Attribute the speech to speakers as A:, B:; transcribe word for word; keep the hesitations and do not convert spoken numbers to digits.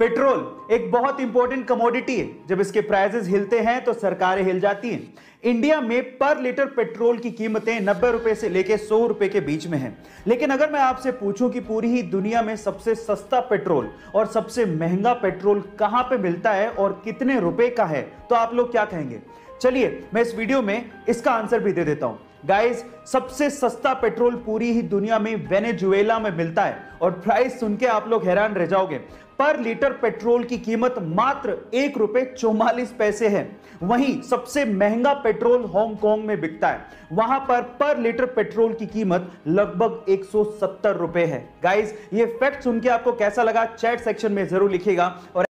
A: Petrol एक बहुत important commodity है। जब इसके प्राइसेस हिलते हैं तो सरकारें हिल जाती हैं। इंडिया में पर लीटर पेट्रोल की कीमतें नब्बे रुपए से लेकर सौ रुपए के बीच में हैं। लेकिन अगर मैं आपसे पूछूं कि पूरी ही दुनिया में सबसे सस्ता पेट्रोल और सबसे महंगा पेट्रोल कहां पे मिलता है और कितने रुपए का है, तो आप लोग क्या कहेंगे? चलिए मैं इस वीडियो में इसका आंसर भी दे देता हूं। गाइस, सबसे सस्ता पेट्रोल पूरी ही दुनिया में वेनेजुएला में मिलता है और प्राइस सुन के आप लोग हैरान रह जाओगे। पर लीटर पेट्रोल की कीमत मात्र एक रुपए चौवालीस पैसे है। वहीं सबसे महंगा पेट्रोल हांगकांग में बिकता है। वहां पर पर लीटर पेट्रोल की कीमत लगभग एक सौ सत्तर रुपए है। गाइस, ये फैक्ट सुन के आपको कैसा लगा? चैट सेक्शन में जरूर लिखिएगा। और